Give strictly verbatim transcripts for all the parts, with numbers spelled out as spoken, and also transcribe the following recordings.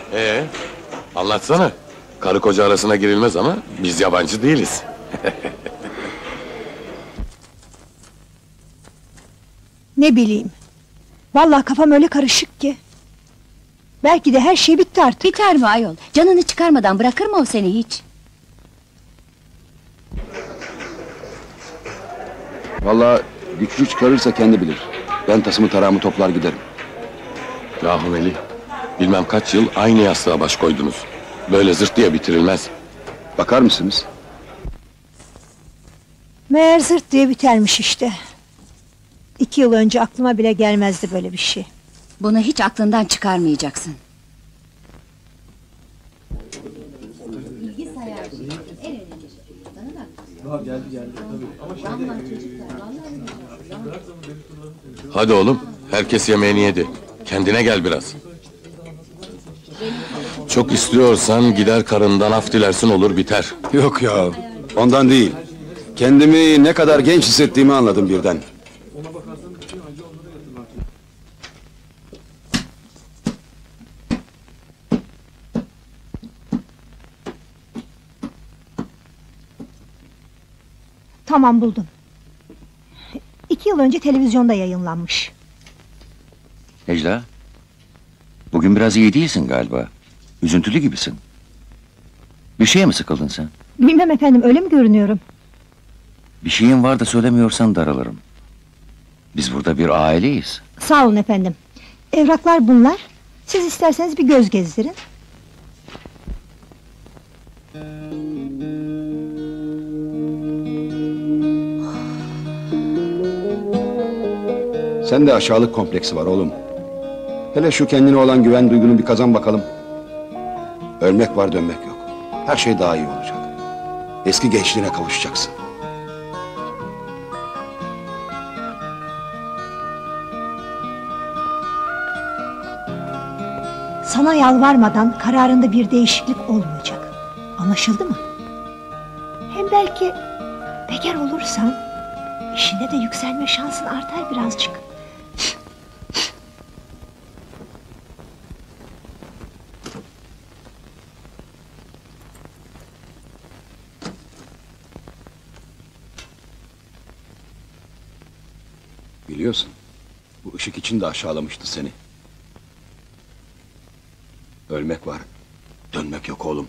Ee, anlatsana. Karı koca arasına girilmez ama biz yabancı değiliz. Ne bileyim. Vallahi kafam öyle karışık ki. Belki de her şey bitti artık. Biter mi ayol? Canını çıkarmadan bırakır mı o seni hiç? Vallahi güçlü çıkarırsa kendi bilir. Ben tasımı tarağımı toplar giderim. Yahu Melih, bilmem kaç yıl aynı yastığa baş koydunuz. Böyle zırt diye bitirilmez. Bakar mısınız? Meğer zırt diye bitermiş işte. İki yıl önce aklıma bile gelmezdi böyle bir şey. Bunu hiç aklından çıkarmayacaksın. Hadi oğlum, herkes yemeğini yedi. Kendine gel biraz. Çok istiyorsan gider karından af dilersin, olur biter. Yok ya, ondan değil. Kendimi ne kadar genç hissettiğimi anladım birden. Tamam, buldum. İki yıl önce televizyonda yayınlanmış. Necla, bugün biraz iyi değilsin galiba. Üzüntülü gibisin. Bir şeye mi sıkıldın sen? Bilmem efendim, öyle mi görünüyorum? Bir şeyin var da söylemiyorsan daralırım. Biz burada bir aileyiz. Sağ olun efendim. Evraklar bunlar. Siz isterseniz bir göz gezdirin. Sende aşağılık kompleksi var oğlum. Hele şu kendine olan güven duygunu bir kazan bakalım. Ölmek var, dönmek yok. Her şey daha iyi olacak. Eski gençliğine kavuşacaksın. Sana yalvarmadan kararında bir değişiklik olmayacak. Anlaşıldı mı? Hem belki bekar olursan işinde de yükselme şansın artar birazcık. Biliyorsun, bu ışık için de aşağılamıştı seni. Ölmek var, dönmek yok oğlum.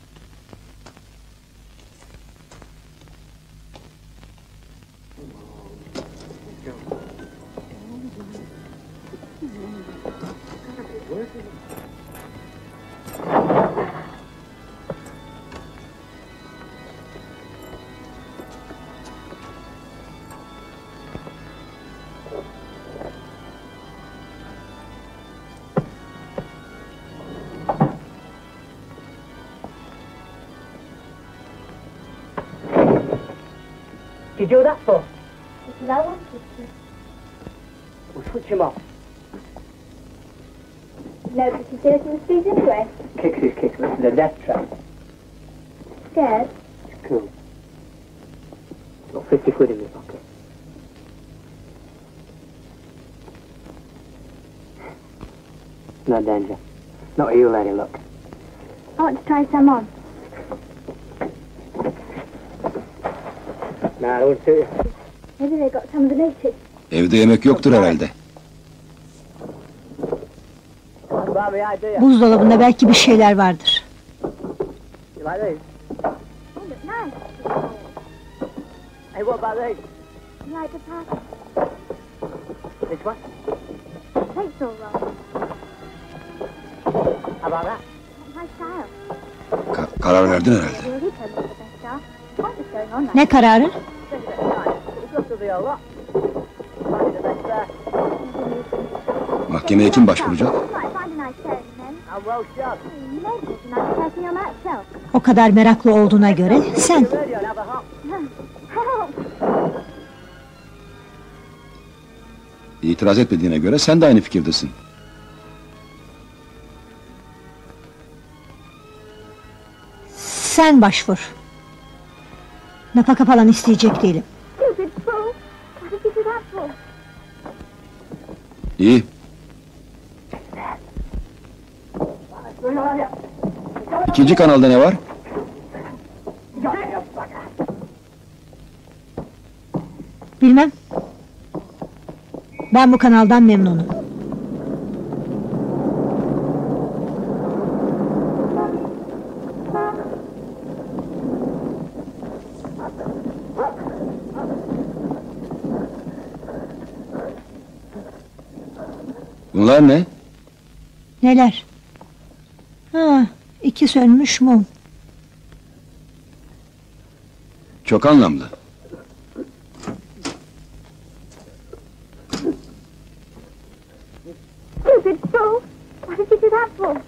Did you do that for? Because I wanted to. We'll switch him off. No, because you said it in the street anyway. Kicks his kicks, listen to the death trap. Scared? It's cool. Got fifty quid in my pocket. No danger. Not you, lady, look. I want to try some on. No, I wouldn't suit you. Maybe they got some of the natives. Evde yemek yoktur herhalde. What about the idea? Buzdolabında belki bir şeyler vardır. You like these? Oh, look nice. Hey, what about these? You like the party? This one? Plates all wrong. How about that? Not my style. Ka- karar verdin herhalde. You already told me what the best are. What is going on now? Ne kararı? Spend a bit of time. We've got to the whole lot. Find the best there. Mahkemeye kim başvuracak? You might find a nice pair of them. I'm well shot. Hmm, maybe there's a nice person on that shelf. O kadar meraklı olduğuna göre sen. The radio and have a hop. Help! İtiraz etmediğine göre sen de aynı fikirdesin. Sen başvur. Nafaka falan isteyecek değilim. Stupid fool! What did you do that for? İyi. What's going on here? İkinci kanalda ne var? Bilmem. Ben bu kanaldan memnunum. Bunlar ne? Neler? Ha, iki sönmüş mum. Çok anlamlı. Stupid fool! What did you do that for?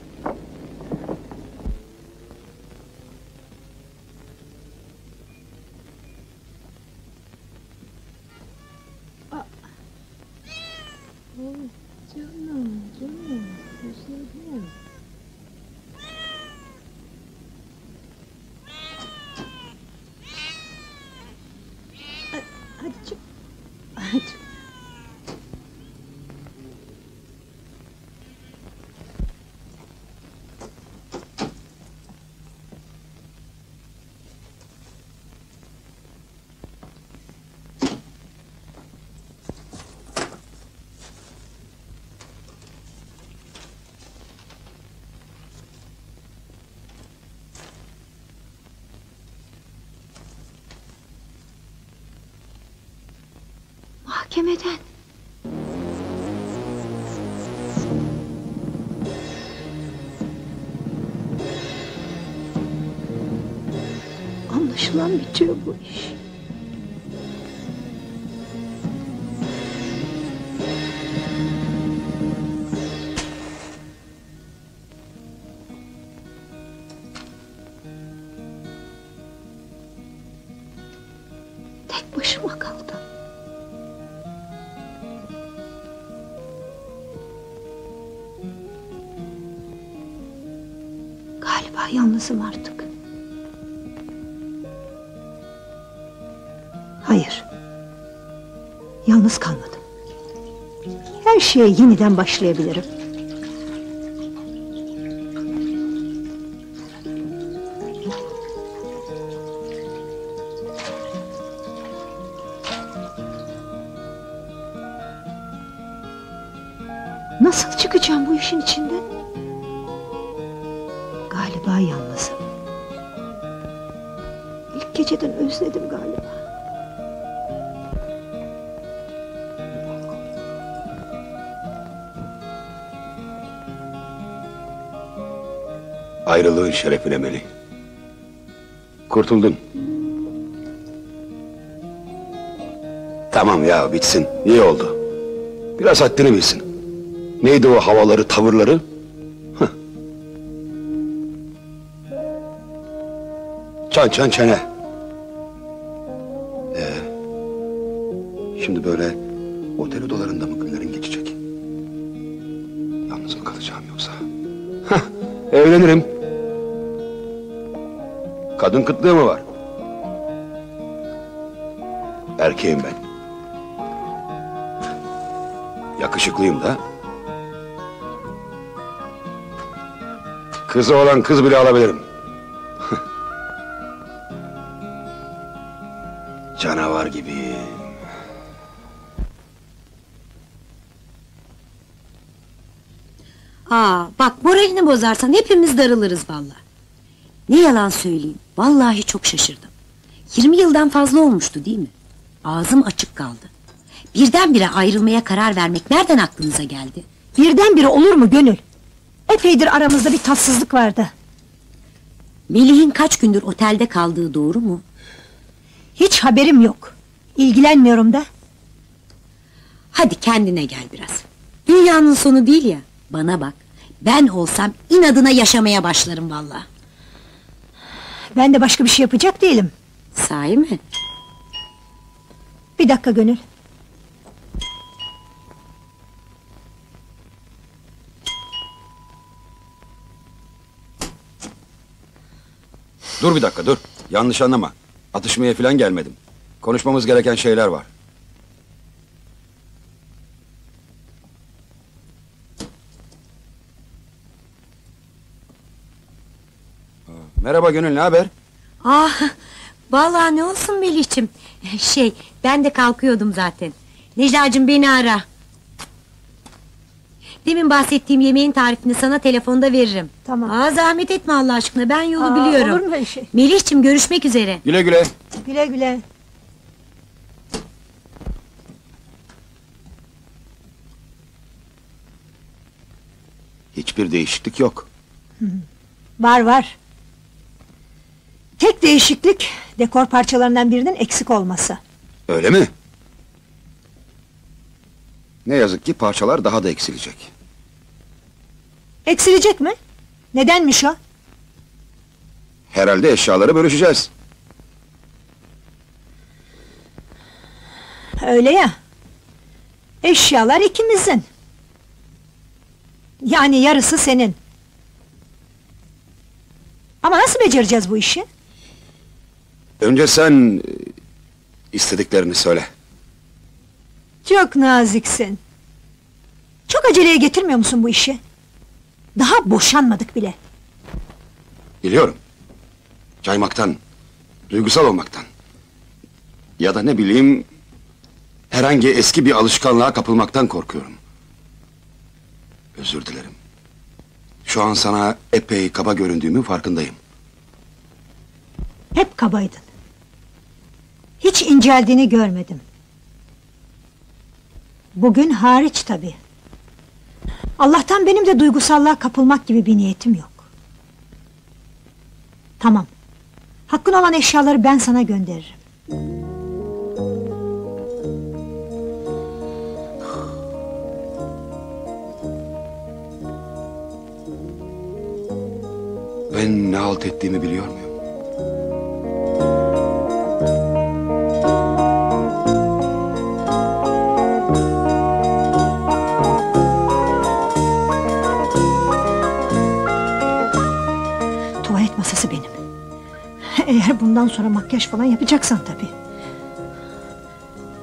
Hadi çık. Hadi. Mahkemeden. Anlaşılan bitiyor bu iş. Tek başıma kaldım. Galiba yalnızım artık. Hayır. Yalnız kalmadım. Her şeye yeniden başlayabilirim. Nasıl çıkacağım bu işin içinden? Galiba yalnızım. İlk geceden özledim galiba. Ayrılığın şerefine Melih. Kurtuldun. Tamam ya, bitsin. İyi oldu. Biraz haddini bilsin. Neydi o havaları, tavırları? Hıh. Çan çan çene. Ee, şimdi böyle otel odalarında mı günlerin geçecek? Yalnız mı kalacağım yoksa? Hah, evlenirim. Kadın kıtlığı mı var? Erkeğim ben. Yakışıklıyım da. Kızı olan kız bile alabilirim. Canavar gibi. Aa, bak moralini bozarsan hepimiz darılırız vallahi. Ne yalan söyleyeyim, vallahi çok şaşırdım. Yirmi yıldan fazla olmuştu değil mi? Ağzım açık kaldı. Birdenbire ayrılmaya karar vermek nereden aklınıza geldi? Birdenbire olur mu Gönül? Epeydir aramızda bir tatsızlık vardı. Melih'in kaç gündür otelde kaldığı doğru mu? Hiç haberim yok. İlgilenmiyorum da. Hadi kendine gel biraz. Dünyanın sonu değil ya. Bana bak, ben olsam inadına yaşamaya başlarım vallahi. Ben de başka bir şey yapacak değilim. Sahi mi? Bir dakika Gönül. Dur bir dakika, dur. Yanlış anlama. Atışmaya falan gelmedim. Konuşmamız gereken şeyler var. Merhaba Gönül, ne haber? Ah, vallahi ne olsun Melih'ciğim. Şey, ben de kalkıyordum zaten. Necla'cığım beni ara. Demin bahsettiğim yemeğin tarifini sana telefonda veririm. Tamam. Aa, zahmet etme Allah aşkına, ben yolu Aa, biliyorum. olur mu öyle şey? Melih'ciğim görüşmek üzere. Güle güle. Güle güle. Hiçbir değişiklik yok. Var var. Tek değişiklik dekor parçalarından birinin eksik olması. Öyle mi? Ne yazık ki parçalar daha da eksilecek. Eksilecek mi? Nedenmiş o? Herhalde eşyaları bölüşeceğiz. Öyle ya. Eşyalar ikimizin. Yani yarısı senin. Ama nasıl becereceğiz bu işi? Önce sen e, istediklerini söyle. Çok naziksin. Çok aceleye getirmiyor musun bu işi? Daha boşanmadık bile. Biliyorum. Caymaktan, duygusal olmaktan. Ya da ne bileyim, herhangi eski bir alışkanlığa kapılmaktan korkuyorum. Özür dilerim. Şu an sana epey kaba göründüğümün farkındayım. Hep kabaydın. Hiç inceldiğini görmedim. Bugün hariç tabii. Allah'tan benim de duygusallığa kapılmak gibi bir niyetim yok. Tamam. Hakkın olan eşyaları ben sana gönderirim. Ben ne halt ettiğimi biliyor muyum? Tuvalet masası benim. Eğer bundan sonra makyaj falan yapacaksan tabii.